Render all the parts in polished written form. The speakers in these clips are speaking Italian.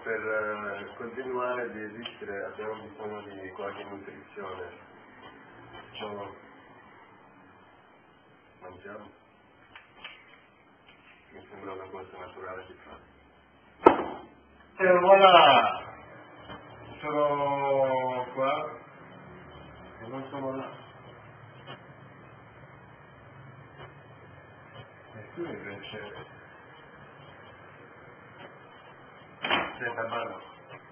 per continuare di esistere abbiamo bisogno di qualche nutrizione. Mangiamo. Mi sembra una cosa naturale di fare. E voilà! Sono qua e non sono là. E qui invece senza mano.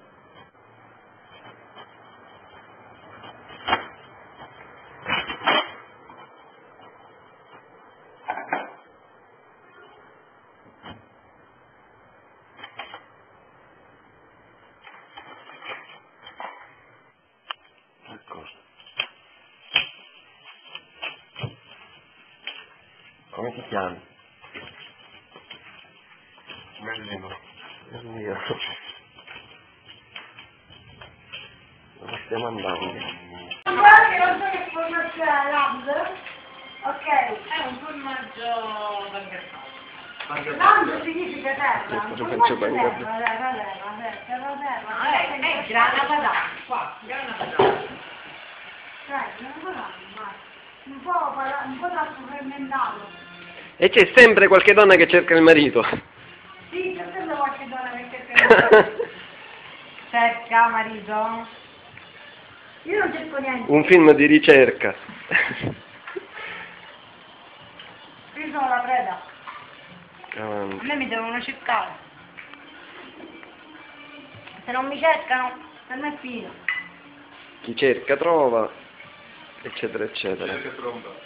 Come ti chiami? Merlino. Merlino. Dove stiamo andando? Guarda che non so che formaggio è l'Amd. Ok. È un formaggio bancato. L'Amd significa terra. Un formaggio bancato. Terra. È grana padana. Qua, grana padana. Dai, un po' troppo fermentato. E c'è sempre qualche donna che cerca il marito. Sì, c'è sempre qualche donna che cerca il marito. Cerca marito? Io non cerco niente. Un film di ricerca. Io sono la preda. Avanti. A me mi devono cercare. Se non mi cercano, per me è finito. Chi cerca trova, eccetera, eccetera. Cerca tromba.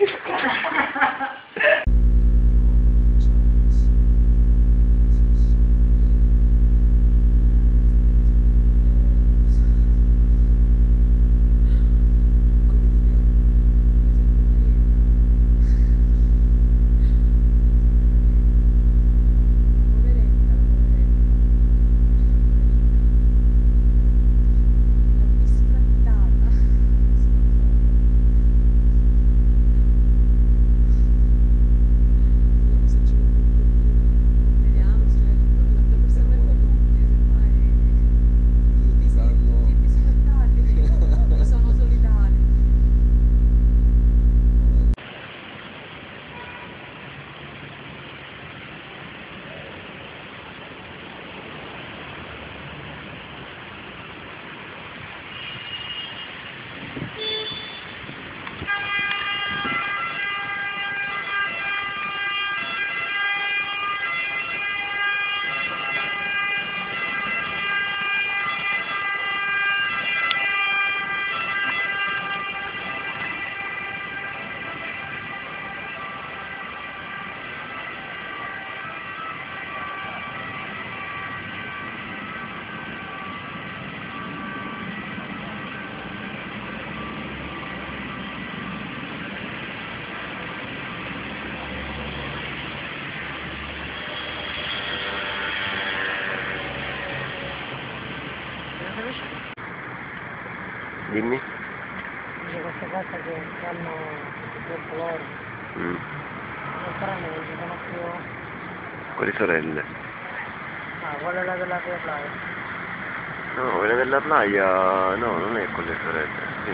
Dimmi. Dice queste cose che fanno troppo loro. Non saranno che ci sono più. Quali sorelle? Ah, quella è la della tua playa. No, quella della playa, no, non è con le sorelle. Sì.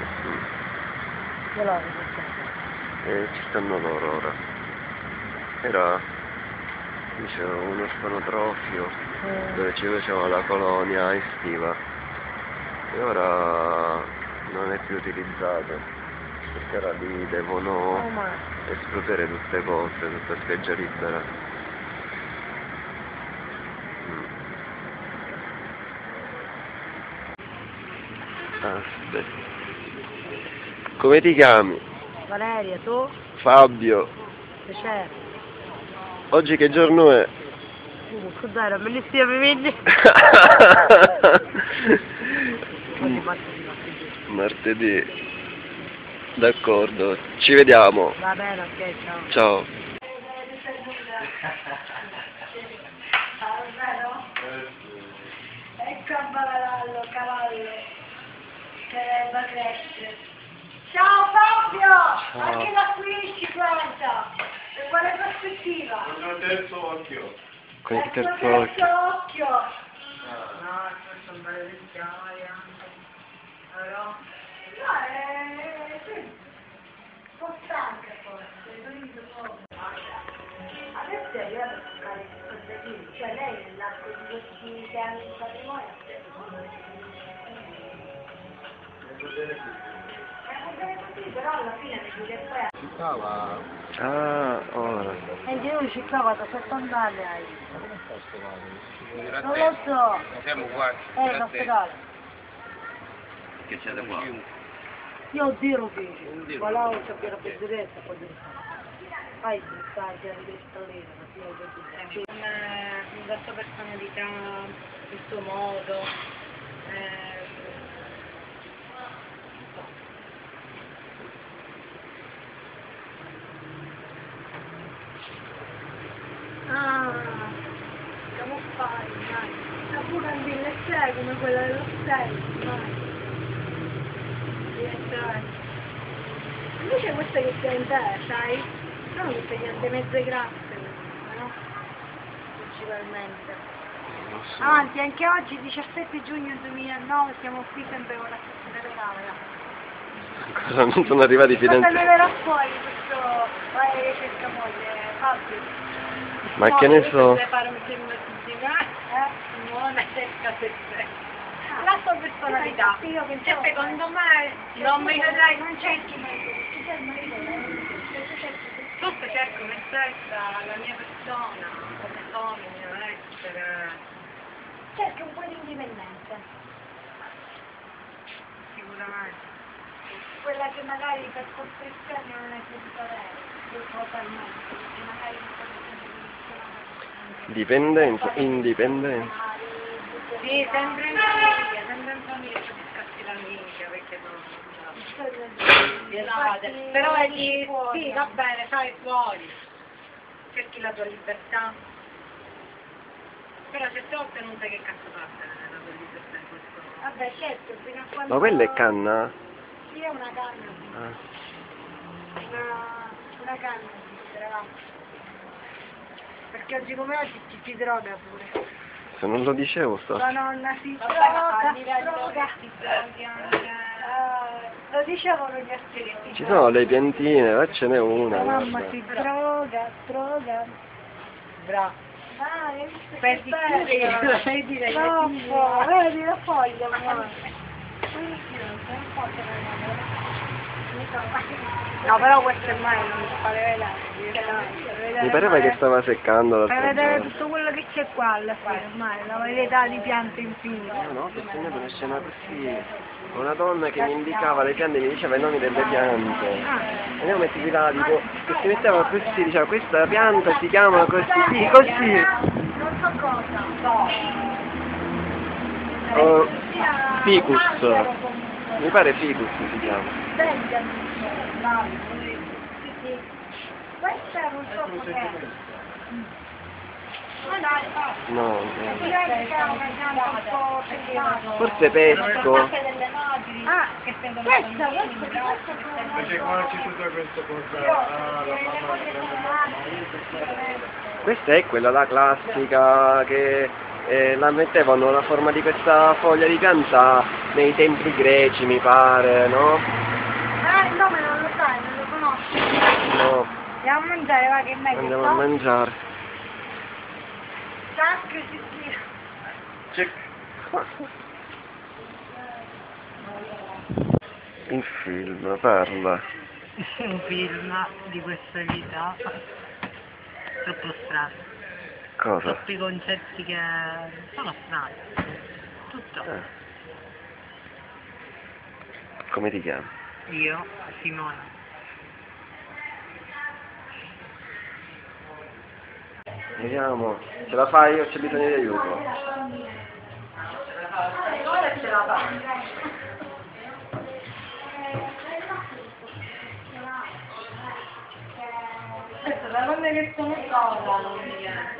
Io la vedo. Ci stanno loro ora. Era, dicevo, un orfanotrofio dove ci faceva la colonia estiva. E ora non è più utilizzato, perché ora lì devono esplodere tutte cose, tutta spiaggia libera. Aspetta. Come ti chiami? Valeria, tu? Fabio. Piacere. Oggi che giorno è? Cos'è, la bellissima famiglia? Oggi Martedì. D'accordo, ci vediamo. Va bene, ok, ciao. Ciao. Ecco a cavallo, che va crescere. Ciao Fabio! Anche da qui ci guarda! E quale prospettiva? Con il terzo occhio. Con il Ecco terzo occhio. occhio! Però... Sì, un po' stanca forse, non mi trovo. Adesso è arrivato a toccare il contadino, cioè lei nell'arco di questi anni di patrimonio ha preso. Così, però alla fine mi dice poi... Ah, ora. E io ci stavo da 70 anni. Non lo so. Siamo qua. L'ospedale. Che c'è da qua? Io dirò che voilà c'è per la pezzettetta poi fai stai che di stolino la sua personalità, il suo modo, siamo fare, dai. La pure in c'è come quella dello 6, dai. Invece questa che c'è in te, sai? Sono tutte piante mezze grasse, no? Principalmente. Avanti, anche oggi, 17 giugno 2009, siamo qui sempre con la stessa telecamera. Cosa non sono arrivati Cosa finanziari? ne verrà fuori questo ricerca moglie, Fabio? Ma che ne so? Se fare un film insieme, non è cerca per sé. La sua personalità, cioè, secondo me non mi vedrai, non cerchi tutto cerco me stessa, la mia persona, come sono, il mio essere, Cerca un po' di indipendenza. sicuramente. Quella che magari per costrizione non è potuta avere, totalmente, perché magari non Dipendenza, indipendenza. Sì, sempre in famiglia ci scatti l'amica perché non però vedi, sì, va bene, fai fuori, cerchi la tua libertà, però certe volte non sai che cazzo parte nella tua libertà in questo modo. Vabbè, certo, fino a quando... Ma quella è canna? Sì, è una canna. Ah. Una canna, ragazzi. Perché oggi come oggi ci droga pure. Se non lo dicevo sto. La nonna si Vabbè, droga, a livello droga. di droghi anche... Lo dicevano gli artisti. Ci sono le piantine, là ce n'è una. La mamma guarda. si droga, droga. Bravo. Ah, hai visto Per che bello? dire Troppo, vedi la foglia, mamma. No, però questo ormai non mi fa vedere. Mi pareva che stava seccando l'altro Per vedere giorno. tutto quello che c'è qua alla fine, ormai, la varietà di piante infinite. No, ho sognato una scena così. Una donna che mi indicava le piante, mi diceva i nomi delle piante. Andiamo a metterti là, tipo, che si metteva così, diceva questa pianta si chiama così, sì, così. Non so cosa. Oh, ficus. Mi pare ficus si chiama. Questa non so cos'è. Ma dai, No, forse forse pesco. Ah, questa Invece qua c'è tutta questa cosa, la mamma Questa è quella la classica che la mettevano la forma di questa foglia di pianta nei templi greci, mi pare, no? il nome non lo sai, non lo conosci. No, Andiamo a mangiare, va che è meglio. andiamo a mangiare. Sacco, sì, sì. Il film parla. un film di questa vita troppo strano, Cosa? troppi concetti che sono strani, tutto. Come ti chiami? Io, Simone. Vediamo, ce la fai? Io c'ho bisogno di aiuto. Ce la fa. Adesso la donna che sono cosa non mi viene.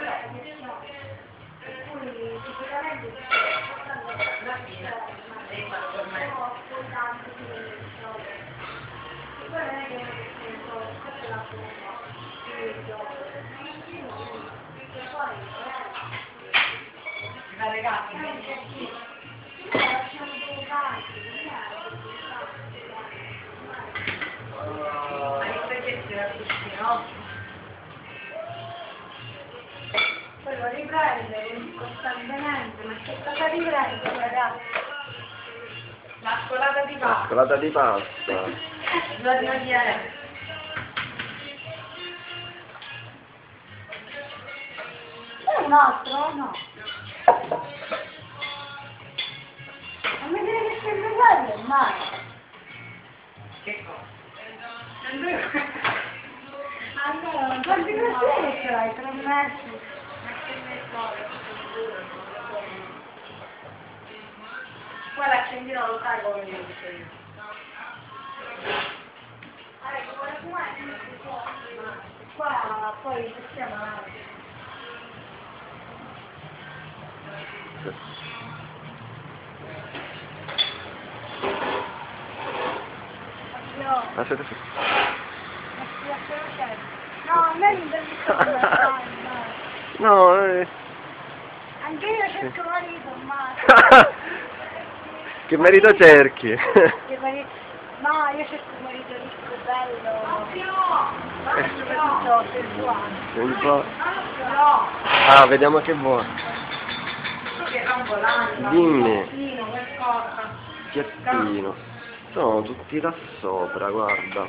Poi lo riprende costantemente, ma che cosa riprende, ragazzi? La scolata di La pasta. scolata di pasta. Giorno di ieri. C'è un altro? No. Non mi dire che sempre quello, mai. Che cosa? Allora, quanti mesi ce l'hai? 3 mesi? Poi l'accendino lo sai come io dico io. Qua poi facciamo l'altro. Aspetta, sì. No, a me mi interessa. No, Anche io cerco marito, ma... che marito cerchi? Che marito... No, io cerco un marito ricco, bello... No, sensuale. Un po'. No! Ah, vediamo che vuoi. Che rambolante. Dimmi. Piattino, qualcosa. Piattino. Sono tutti da sopra, guarda.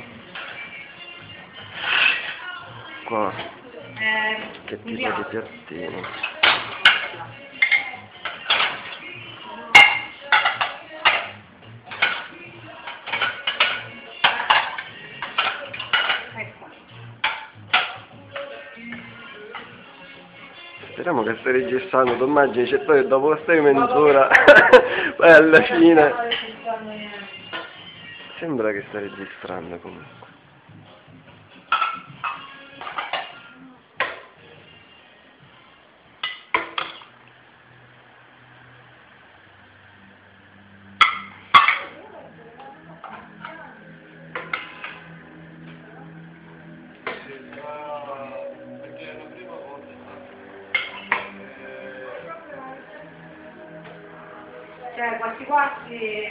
Qua. Che tipo di piattino? Speriamo che stai registrando, tu immagini, c'è poi dopo questa mezz'ora, poi alla fine... Sembra che stai registrando comunque. Cioè, quasi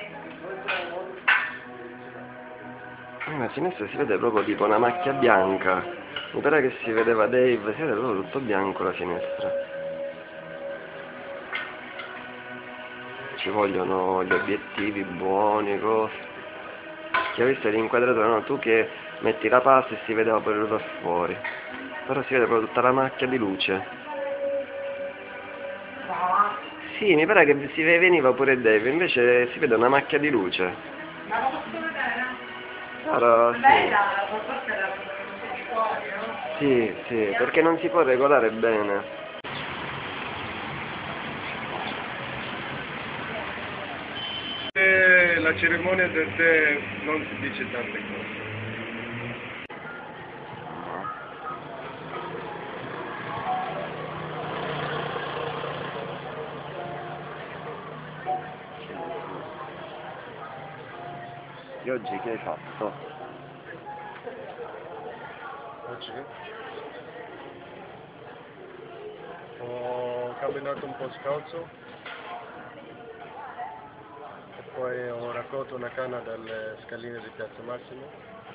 A sinistra si vede proprio tipo una macchia bianca. Mi pare che si vedeva Dave, si vede proprio tutto bianco la finestra. Ci vogliono gli obiettivi buoni, cose. Chi ha visto l'inquadratura, no? Tu che metti la pasta e si vedeva pure da fuori. Però si vede proprio tutta la macchia di luce. Sì, mi pare che si veniva pure Dave, invece si vede una macchia di luce. Ma lo posso vedere? Allora, sì. Bella, forse era fuori, no? Sì, sì, perché non si può regolare bene. La cerimonia del tè non si dice tante cose. E oggi che hai fatto? Oggi ho camminato un po' scalzo e poi ho raccolto una canna dalle scaline di Piazza Massimo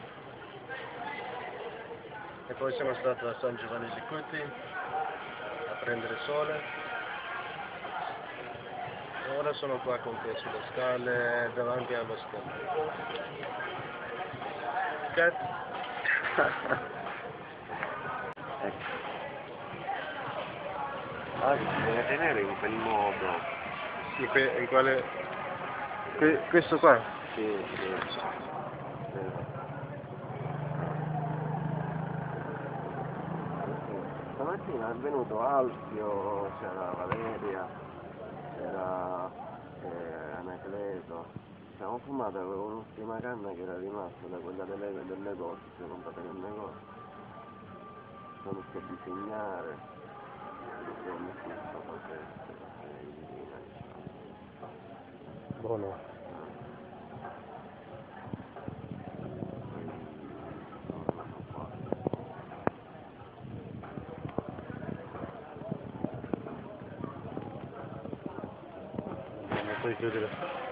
e poi siamo stati a San Giovanni di Cuti a prendere sole e ora sono qua con te sulle scale davanti allo stemma. Cat? Ecco. Ah, si deve tenere in quel modo. In quale? Questo qua? Sì, sì. Stamattina è venuto Alfio, c'era Valeria, c'era Anacleto. Siamo fumati, avevo un'ultima canna che era rimasta da quella del negozio, non per il negozio. Sono messo a disegnare, abbiamo messo questo progetto, Buono. Puoi chiudere.